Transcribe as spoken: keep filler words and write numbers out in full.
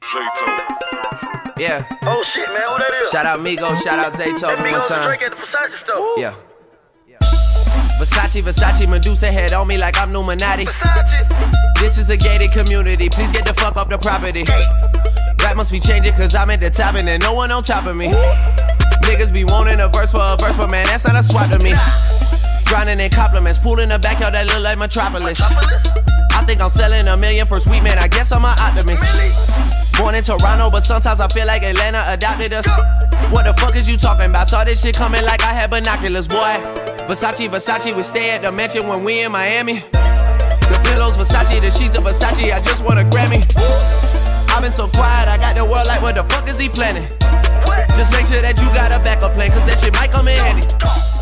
Yeah. Oh shit, man, who that is? Shout out Migo, shout out Zayto That one Migos time. Drake at the Versace store. Yeah. Versace, Versace, Medusa head on me like I'm Numinati. Versace. This is a gated community, please get the fuck off the property. Rap must be changing cause I'm at the top and there's no one on top of me. Niggas be wanting a verse for a verse, but man, that's not a swap to me. Grinding in compliments, pool in the backyard that look like Metropolis. I think I'm selling a million for sweet, man, I guess I'm an optimist. Born in Toronto, but sometimes I feel like Atlanta adopted us. What the fuck is you talking about? Saw this shit coming like I had binoculars, boy. Versace, Versace, we stay at the mansion when we in Miami. The pillows, Versace, the sheets of Versace, I just want a Grammy. I've been so quiet, I got the world like, what the fuck is he planning? Just make sure that you got a backup plan, cause that shit might come in handy.